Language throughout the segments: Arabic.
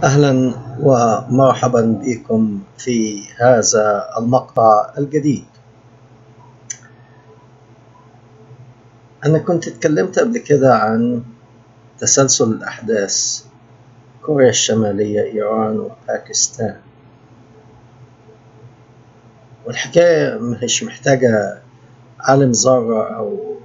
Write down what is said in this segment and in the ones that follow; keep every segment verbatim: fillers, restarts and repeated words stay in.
أهلا ومرحبا بكم في هذا المقطع الجديد. أنا كنت اتكلمت قبل كده عن تسلسل الأحداث كوريا الشمالية، إيران، وباكستان، والحكاية مش محتاجة عالم ذرة أو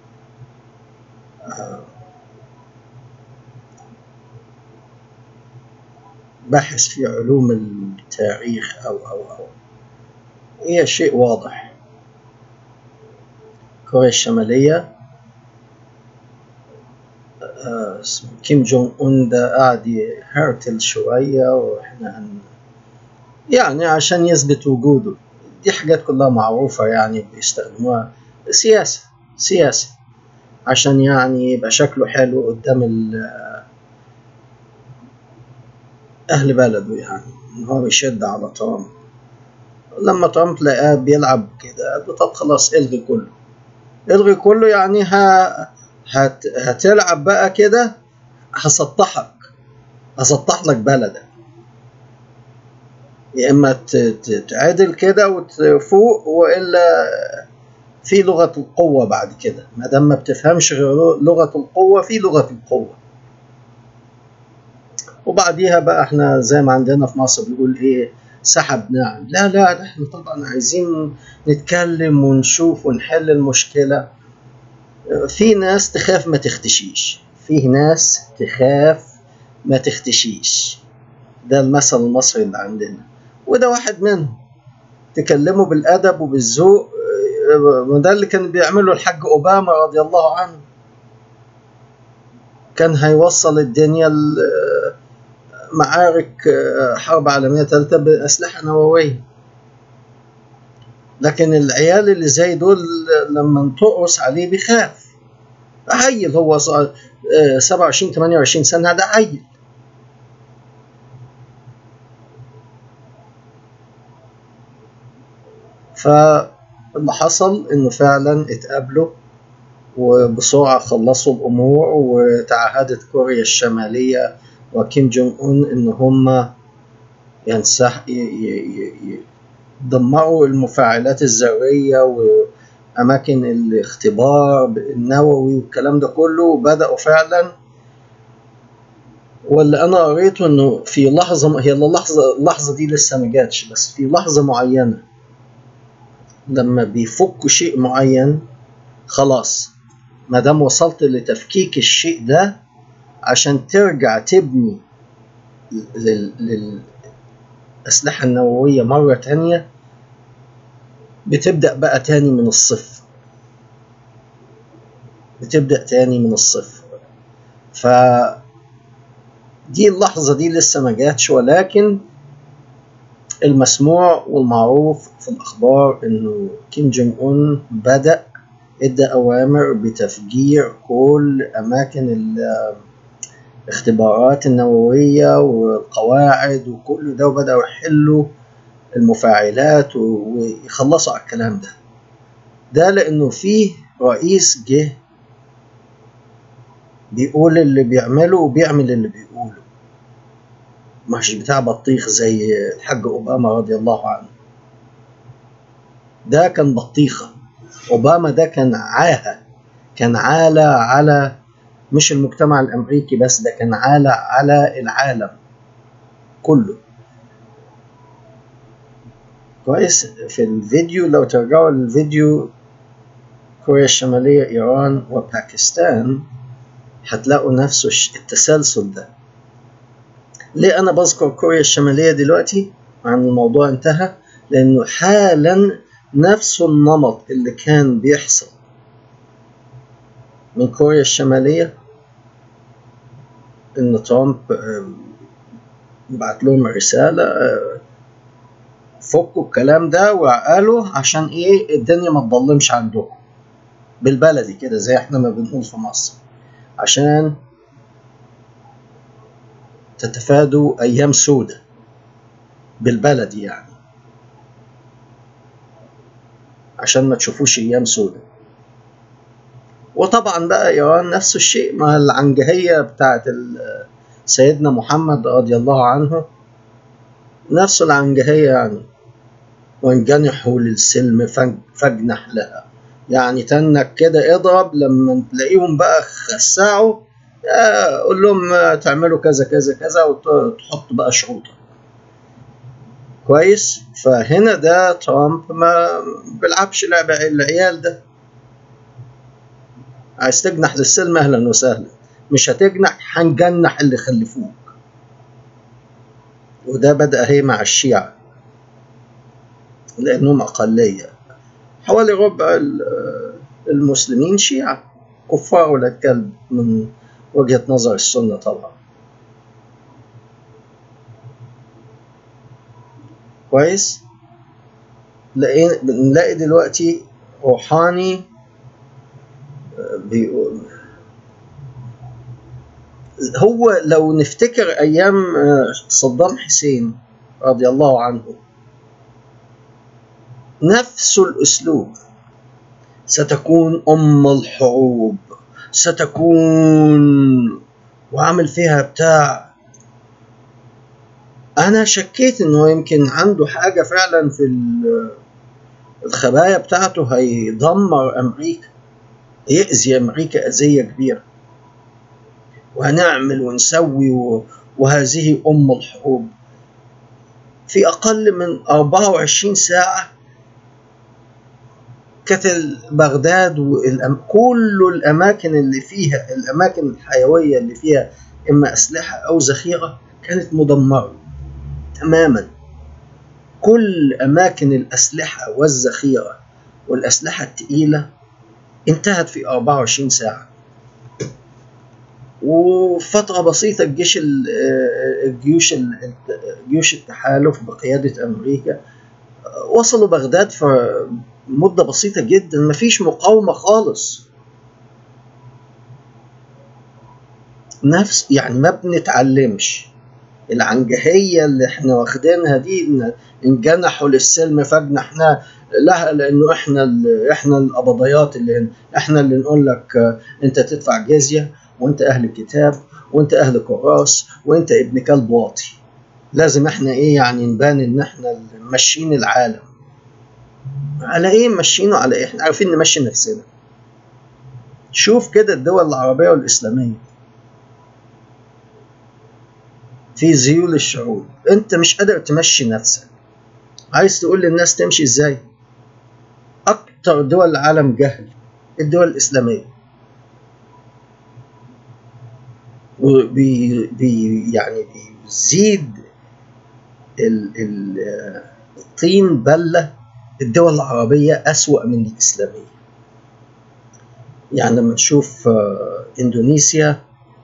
باحث في علوم التاريخ أو أو أو هي شيء واضح. كوريا الشمالية كيم جونج أون ده قاعد يهرتل شوية وإحنا هن يعني عشان يثبت وجوده. دي حاجات كلها معروفة، يعني بيستخدموها سياسة سياسة عشان يعني يبقى شكله حلو قدام أهل بلده، يعني إن هو بيشد على ترامب. لما ترامب لقاه بيلعب كده قال له طب خلاص الغي كله الغي كله يعني ه... هت... هتلعب بقى كده، هسطحك هسطح لك بلدك، يا إما تعادل كده وتفوق، وإلا في لغة القوة بعد كده. ما دام ما بتفهمش غير لغة القوة، في لغة القوة. وبعديها بقى احنا زي ما عندنا في مصر بنقول ايه، سحب ناعم. لا لا ده احنا طبعا عايزين نتكلم ونشوف ونحل المشكلة. في ناس تخاف ما تختشيش، في ناس تخاف ما تختشيش. ده المثل المصري اللي عندنا، وده واحد منهم. تكلموا بالأدب وبالذوق، وده اللي كان بيعمله الحاج أوباما رضي الله عنه. كان هيوصل الدنيا معارك حرب عالمية ثالثة بأسلحة نووية، لكن العيال اللي زي دول لما تقرص عليه بيخاف. عيل، هو سبعة وعشرين ثمانية وعشرين سنة، ده عيل. فاللي حصل انه فعلا اتقابلوا وبسرعة خلصوا الأمور، وتعهدت كوريا الشمالية وكيم جونج أون إن هم ينسح يدمروا المفاعلات الذرية وأماكن الاختبار النووي والكلام ده كله. وبدأوا فعلا، واللي أنا قريته إنه في لحظة، هي اللحظة اللحظة دي لسه ما جاتش، بس في لحظة معينة لما بيفكوا شيء معين خلاص، ما دام وصلت لتفكيك الشيء ده عشان ترجع تبني للأسلحة النووية مرة تانية، بتبدأ بقى تاني من الصفر بتبدأ تاني من الصفر فدي اللحظة دي لسه ما جاتش، ولكن المسموع والمعروف في الأخبار إنه كيم جونج أون بدأ ادى أوامر بتفجير كل أماكن الاختبارات النووية والقواعد وكل ده، وبدأوا يحلوا المفاعلات ويخلصوا على الكلام ده. ده لأنه فيه رئيس جه بيقول اللي بيعمله وبيعمل اللي بيقوله، مش بتاع بطيخ زي الحاج أوباما رضي الله عنه. ده كان بطيخة. أوباما ده كان عاهة، كان عالة على مش المجتمع الأمريكي بس، ده كان عالة على العالم كله. كويس. في الفيديو لو ترجعوا للفيديو كوريا الشمالية، إيران، وباكستان، هتلاقوا نفس التسلسل ده. ليه أنا بذكر كوريا الشمالية دلوقتي عن الموضوع انتهى؟ لأنه حالا نفس النمط اللي كان بيحصل من كوريا الشمالية، إن ترامب بعت لهم رسالة فكوا الكلام ده وقالوا عشان إيه الدنيا ما تضلمش عندهم، بالبلدي كده زي احنا ما بنقول في مصر، عشان تتفادوا أيام سودة، بالبلدي يعني، عشان ما تشوفوش أيام سودة. وطبعا بقى إيران نفس الشيء، مع العنجهية بتاعت سيدنا محمد رضي الله عنه نفس العنجهية يعني، وانجنحوا للسلم فاجنح لها، يعني تنك كده اضرب لما تلاقيهم بقى خسعوا قول لهم تعملوا كذا كذا كذا وتحط بقى شروطك كويس. فهنا ده ترامب ما بيلعبش لعبة العيال ده، عايز تجنح للسلم اهلا وسهلا، مش هتجنح هنجنح اللي خلفوك. وده بدأ هي مع الشيعة لأنهم أقلية، حوالي ربع المسلمين شيعة كفار ولا كلب من وجهة نظر السنة طبعا كويس. نلاقي دلوقتي روحاني بيقول هو لو نفتكر أيام صدام حسين رضي الله عنه نفس الأسلوب، ستكون أم الحروب، ستكون، وعمل فيها بتاع. أنا شكيت إنه يمكن عنده حاجة فعلا في الخبايا بتاعته هيدمر أمريكا، يأذي أمريكا أذية كبيرة، وهنعمل ونسوي، وهذه أم الحروب. في أقل من أربعة وعشرين ساعة كتل بغداد وكل الأماكن اللي فيها، الأماكن الحيوية اللي فيها إما أسلحة أو ذخيرة كانت مدمرة تماما. كل أماكن الأسلحة والذخيرة والأسلحة الثقيلة انتهت في أربعة وعشرين ساعة. وفترة بسيطة الجيش الجيوش جيوش التحالف بقيادة أمريكا وصلوا بغداد في مدة بسيطة جدا، مفيش مقاومة خالص. نفس يعني ما بنتعلمش العنجهية اللي احنا واخدينها دي، انجنحوا للسلم فاجنحنا لها، لانه احنا احنا القبضيات اللي هنا، احنا اللي نقول لك انت تدفع جزية، وانت اهل الكتاب، وانت اهل كراس، وانت ابن كلب واطي. لازم احنا ايه يعني نبان ان احنا ماشيين العالم. على ايه ماشيينه؟ على ايه؟ احنا عارفين نمشي نفسنا. شوف كده الدول العربية والإسلامية في ذيول الشعوب، انت مش قادر تمشي نفسك، عايز تقول للناس تمشي ازاي؟ اكتر دول العالم جهل الدول الإسلامية، وبي بي يعني بيزيد الطين بلة الدول العربية أسوأ من الإسلامية. يعني لما نشوف إندونيسيا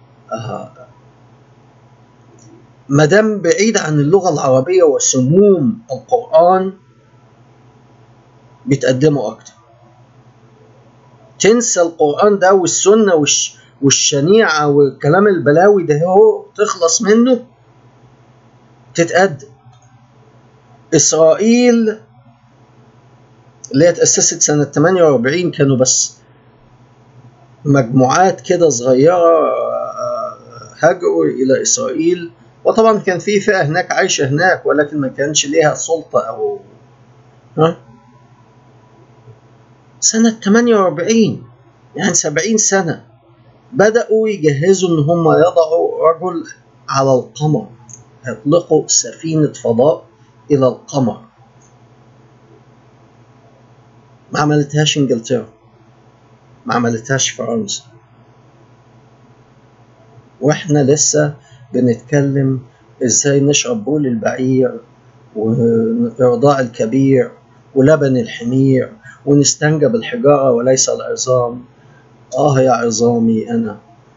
مدام بعيد عن اللغة العربية وسموم القرآن بيتقدموا أكتر، تنسى القرآن ده والسنة والش والشنيعة والكلام البلاوي ده هو تخلص منه تتقدم. إسرائيل اللي هي تأسست سنة ثمانية وأربعين كانوا بس مجموعات كده صغيرة هاجروا إلى إسرائيل، وطبعا كان في فئة هناك عايشة هناك ولكن ما كانش ليها سلطة أو ها. سنة ثمانية وأربعين يعني سبعين سنة بدأوا يجهزوا إن هم يضعوا رجل على القمر، يطلقوا سفينة فضاء إلى القمر. ما عملتهاش إنجلترا، ما عملتهاش فرنسا، وإحنا لسه بنتكلم إزاي نشرب بول البعير وإرضاع الكبير ولبن الحمير ونستنجى بالحجارة وليس العظام. آه يا عظامي أنا.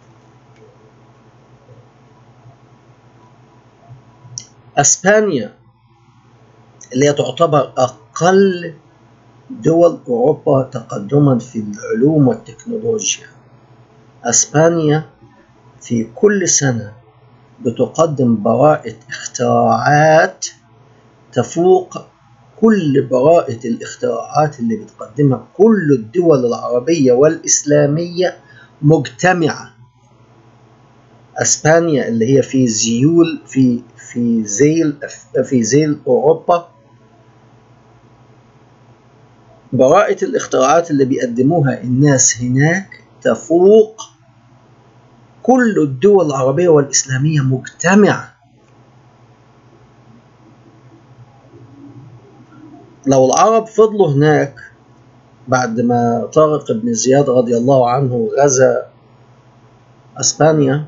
أسبانيا اللي هي تعتبر أقل دول أوروبا تقدما في العلوم والتكنولوجيا، أسبانيا في كل سنة بتقدم براءة اختراعات تفوق كل براءة الاختراعات اللي بتقدمها كل الدول العربية والإسلامية مجتمعة. اسبانيا اللي هي في زيول في في زيل في زيل اوروبا، براءة الاختراعات اللي بيقدموها الناس هناك تفوق كل الدول العربية والإسلامية مجتمعة. لو العرب فضلوا هناك بعد ما طارق بن زياد رضي الله عنه غزا أسبانيا،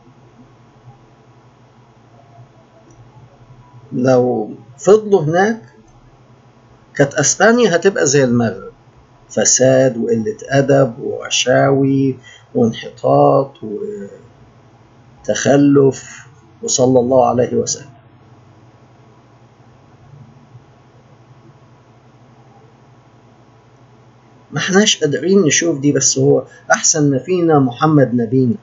لو فضلوا هناك كانت أسبانيا هتبقى زي المغرب، فساد وقلة أدب ورشاوي وانحطاط وتخلف، وصلى الله عليه وسلم. ما احناش قادرين نشوف دي، بس هو أحسن ما فينا محمد نبينا.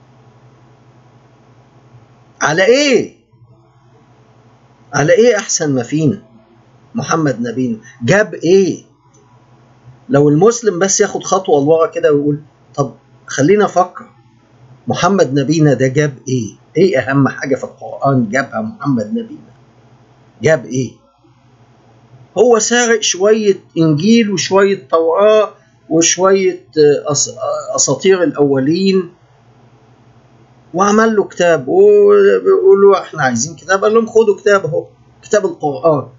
على إيه؟ على إيه أحسن ما فينا محمد نبينا؟ جاب إيه؟ لو المسلم بس ياخد خطوة لورا كده ويقول طب خلينا أفكر، محمد نبينا ده جاب إيه؟ إيه أهم حاجة في القرآن جابها محمد نبينا؟ جاب إيه؟ هو سارق شوية إنجيل وشوية توراة وشوية أساطير الأولين وعمل له كتاب، وبيقولوا إحنا عايزين كتاب، قال لهم خدوا كتاب أهو، كتاب القرآن.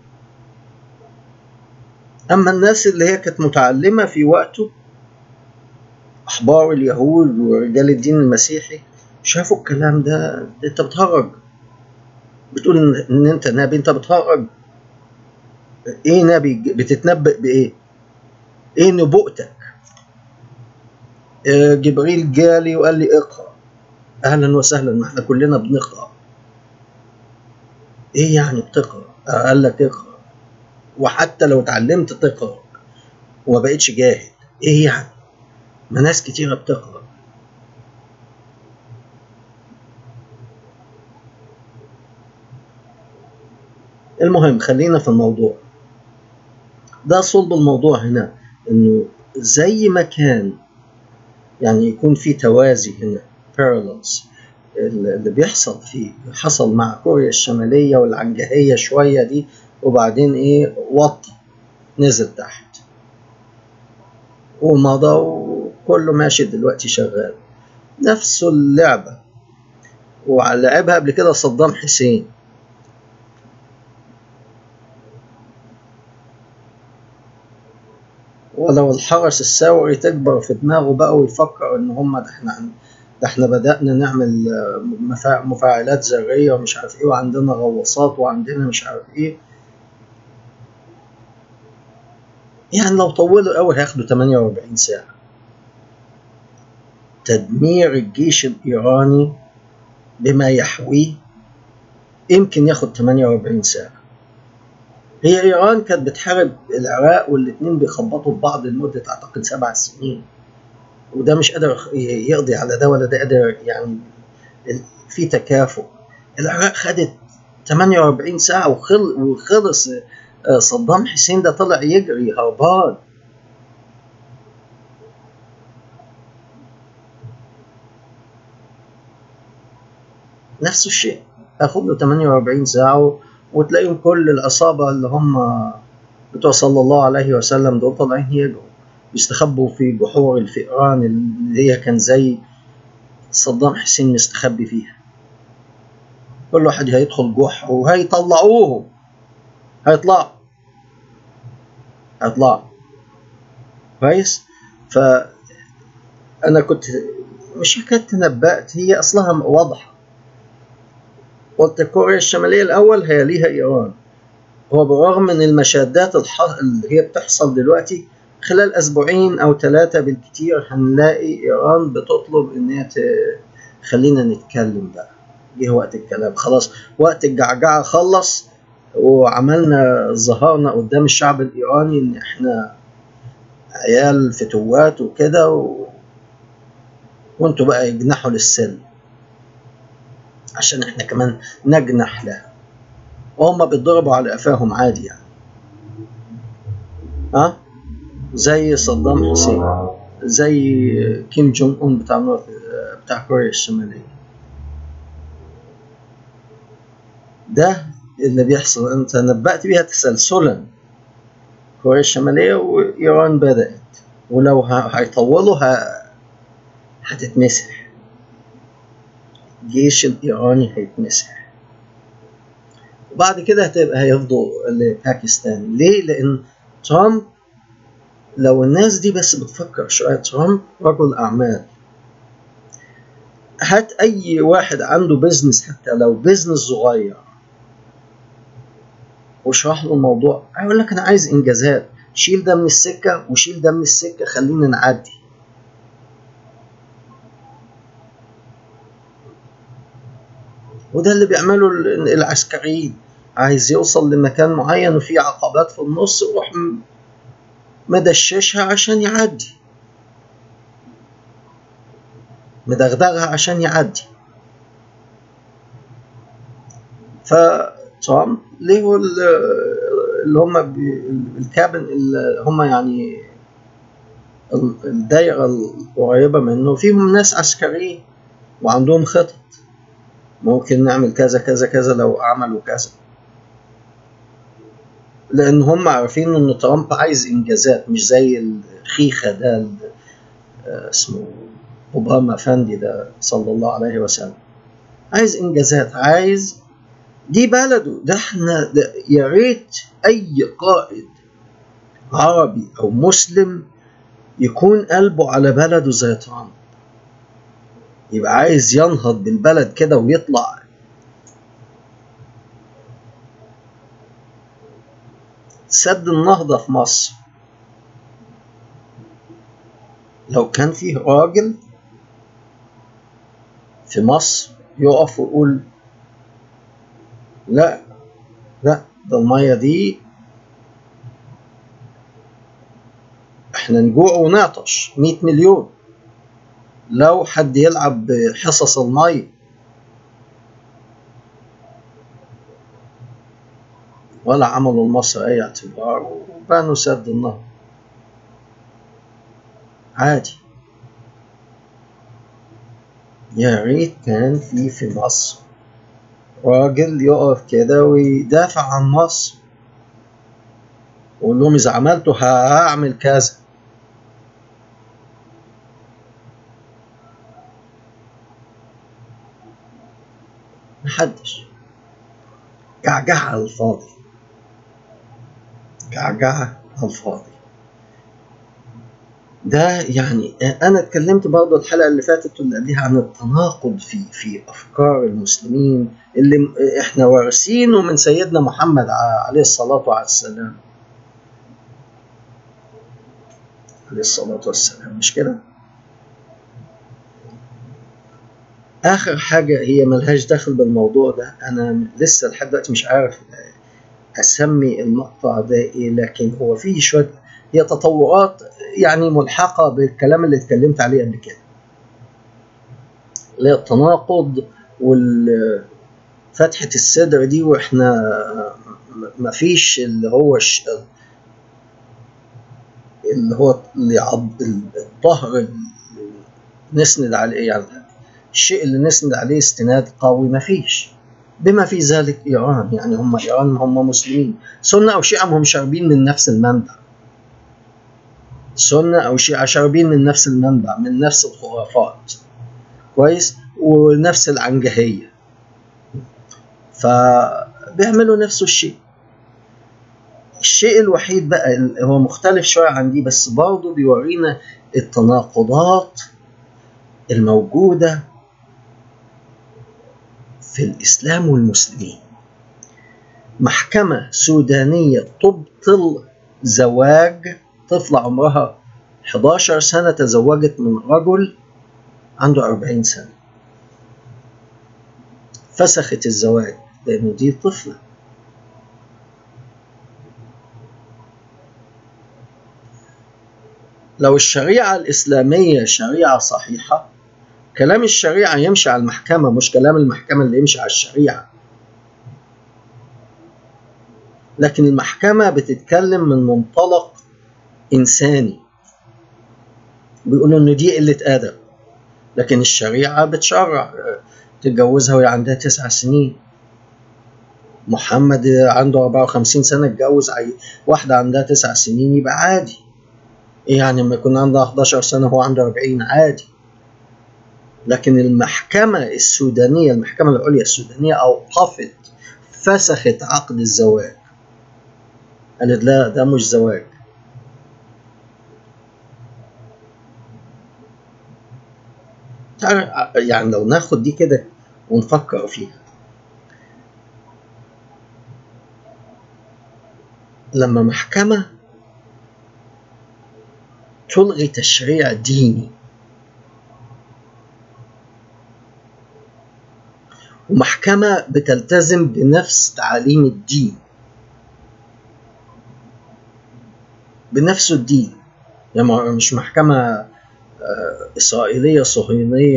أما الناس اللي هي كانت متعلمة في وقته، أحبار اليهود ورجال الدين المسيحي، شافوا الكلام ده، أنت بتهرج، بتقول إن أنت نبي، أنت بتهرج. إيه نبي؟ بتتنبأ بإيه؟ إيه نبوءتك؟ جبريل جالي وقال لي اقرأ، أهلا وسهلا، ما احنا كلنا بنقرأ. إيه يعني بتقرأ؟ قال لك اقرأ، وحتى لو اتعلمت تقرأ وما بقتش جاهل، إيه يعني؟ ما ناس كتيرة بتقرأ. المهم خلينا في الموضوع ده. صلب الموضوع هنا إنه زي ما كان يعني يكون في توازي هنا، parallels، اللي بيحصل فيه حصل مع كوريا الشمالية والعنجهية شوية دي، وبعدين إيه وطى نزل تحت ومضى وكله ماشي دلوقتي شغال. نفس اللعبة، ولعبها قبل كده صدام حسين. ولو الحرس الثوري تكبر في دماغه بقى ويفكر ان هم ده احنا ده احنا بدأنا نعمل مفاعلات ذرية ومش عارف ايه، وعندنا غواصات وعندنا مش عارف ايه، يعني لو طولوا قوي هياخدوا ثمانية وأربعين ساعة. تدمير الجيش الإيراني بما يحويه يمكن ياخد ثمانية وأربعين ساعة. هي إيران كانت بتحارب العراق والاتنين بيخبطوا في بعض لمدة أعتقد سبع سنين، وده مش قادر يقضي على ده ولا ده قادر، يعني في تكافؤ. العراق خدت ثمانية وأربعين ساعة وخلص. صدام حسين ده طلع يجري هربان. نفس الشيء أخذ له ثمانية وأربعين ساعة، وتلاقيهم كل العصابة اللي هم بتوع صلى الله عليه وسلم دول طالعين يجروا يستخبوا في جحور الفئران اللي هي كان زي صدام حسين مستخبي فيها. كل واحد هيدخل جحر وهيطلعوه، هيطلعوا هيطلعوا كويس. فأنا كنت مش حكاية تنبأت، هي أصلها واضحة. قلت كوريا الشمالية الأول هي ليها إيران، هو بالرغم من المشادات اللي هي بتحصل دلوقتي، خلال أسبوعين أو ثلاثة بالكتير هنلاقي إيران بتطلب إن هي خلينا نتكلم بقى، جه وقت الكلام، خلاص وقت الجعجعة خلص، وعملنا ظهرنا قدام الشعب الإيراني إن إحنا عيال فتوات وكده، و... وانتوا بقى يجنحوا للسلم عشان إحنا كمان نجنح له، وهم بيتضربوا على قفاهم عادي يعني، ها زي صدام حسين، زي كيم جونج اون بتاع بتاع كوريا الشمالية. ده اللي بيحصل. انت نبأت بيها تسلسلا، كوريا الشمالية وإيران بدأت، ولو هيطولوا هتتمسح، الجيش الإيراني هيتمسح، وبعد كده هتبقى هيفضوا لباكستان. ليه؟ لأن ترامب، لو الناس دي بس بتفكر شوية، ترامب رجل أعمال. هات أي واحد عنده بيزنس، حتى لو بيزنس صغير، واشرح له الموضوع، هيقول لك أنا عايز إنجازات، شيل ده من السكة وشيل ده من السكة، خلينا نعدي. وده اللي بيعمله العسكريين، عايز يوصل لمكان معين وفي عقبات في النص، يروح مدششها عشان يعدي، مدغدغها عشان يعدي. فترامب ليه اللي هم الكابن، اللي هم يعني الدائرة القريبة منه فيهم ناس عسكريين وعندهم خطط، ممكن نعمل كذا كذا كذا لو عملوا كذا، لأن هم عارفين إن ترامب عايز إنجازات، مش زي الخيخة ده اسمه أوباما فندي ده صلى الله عليه وسلم، عايز إنجازات، عايز دي بلده. ده احنا يا ريت أي قائد عربي أو مسلم يكون قلبه على بلده زي ترامب، يبقى عايز ينهض بالبلد كده ويطلع. سد النهضة في مصر، لو كان فيه راجل في مصر يقف ويقول لا لا، ده المية دي احنا نجوع ونعطش مية مليون لو حد يلعب بحصص المية، ولا عملوا لمصر اي اعتبار وبانوا سد النهضة عادي. يا ريت كان في في مصر راجل يقف كده ويدافع عن مصر ويقول لهم إذا عملتوا هعمل كذا. محدش، جعجعة على الفاضي، جعجعة على الفاضي. ده يعني أنا اتكلمت برضه الحلقة اللي فاتت واللي قبلها عن التناقض في في أفكار المسلمين اللي إحنا وارثينه من سيدنا محمد عليه الصلاة والسلام، عليه الصلاة والسلام، مش كده؟ آخر حاجة هي ملهاش دخل بالموضوع ده، أنا لسه لحد دلوقتي مش عارف أسمي المقطع ده إيه، لكن هو فيه شوية، هي تطورات يعني ملحقة بالكلام اللي اتكلمت عليه قبل كده، اللي هي التناقض والفتحة الصدر دي، وإحنا مفيش اللي هو اللي هو الظهر اللي نسند عليه، يعني الشيء اللي نسند عليه استناد قوي مفيش، بما في ذلك إيران. يعني هم إيران هم مسلمين، سنة أو شيعة هم شاربين من نفس المنبع، سنة أو شيعة شاربين من نفس المنبع، من نفس الخرافات، كويس، ونفس العنجهية، فبيعملوا نفس الشيء. الشيء الوحيد بقى هو مختلف شوية عن دي، بس برضه بيورينا التناقضات الموجودة في الإسلام والمسلمين. محكمة سودانية تبطل زواج طفلة عمرها حداشر سنة تزوجت من رجل عنده أربعين سنة، فسخت الزواج لأنه دي طفلة. لو الشريعة الإسلامية شريعة صحيحة، كلام الشريعة يمشي على المحكمة، مش كلام المحكمة اللي يمشي على الشريعة. لكن المحكمة بتتكلم من منطلق إنساني، بيقولوا إن دي قلة أدب، لكن الشريعة بتشرع تتجوزها وهي عندها تسع سنين. محمد عنده أربعة وخمسين سنة اتجوز واحدة عندها تسع سنين يبقى عادي. يعني لما يكون عندها احداشر سنة هو عنده أربعين عادي. لكن المحكمة السودانية، المحكمة العليا السودانية أوقفت، فسخت عقد الزواج، قالت لا ده مش زواج. يعني لو ناخد دي كده ونفكر فيها، لما محكمة تلغي تشريع ديني ومحكمة بتلتزم بنفس تعاليم الدين، بنفس الدين، يعني مش محكمة إسرائيلية صهيونية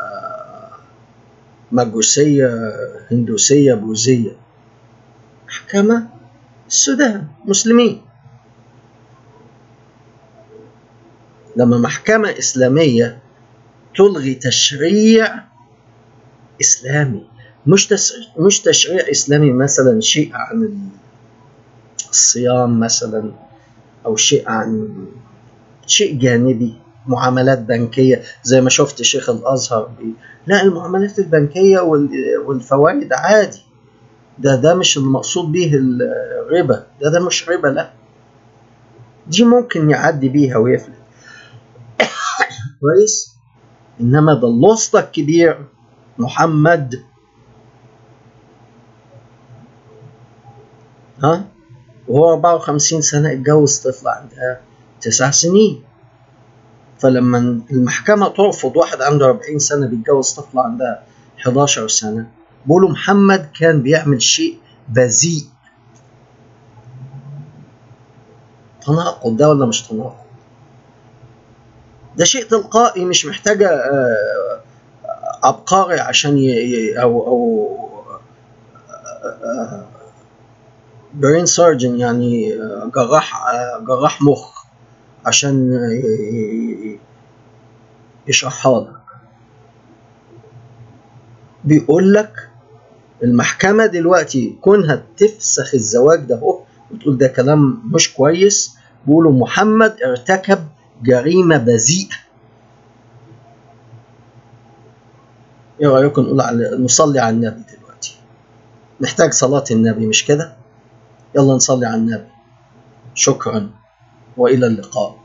مجوسية هندوسية بوذية، محكمة السودان مسلمين. لما محكمة إسلامية تلغي تشريع إسلامي، مش تشريع مش تشريع إسلامي مثلا شيء عن الصيام مثلا، أو شيء عن شيء جانبي، معاملات بنكية زي ما شفت شيخ الأزهر بي. لا، المعاملات البنكية والفوائد عادي، ده ده مش المقصود به الربا، ده ده مش ربا، لا دي ممكن يعدي بيها ويفلت كويس. إنما ده الوسطى الكبير محمد، ها، وهو أربعة وخمسين سنة اتجوز طفل عندها تسع سنين. فلما المحكمة ترفض واحد عنده أربعين سنة بيتجوز طفل عندها حداشر سنة، بيقولوا محمد كان بيعمل شيء بذيء. تناقض ده ولا مش تناقض؟ ده شيء تلقائي، مش محتاجة عبقري عشان ي... أو أو برين سيرجن، يعني جراح جراح مخ عشان يشرحها لك. بيقول لك المحكمة دلوقتي كونها تفسخ الزواج ده هو وتقول ده كلام مش كويس، بيقولوا محمد ارتكب جريمة بذيئة. ايه رأيكم نقول على نصلي على النبي دلوقتي؟ نحتاج صلاة النبي مش كده؟ يلا نصلي على النبي. شكرا وإلى اللقاء.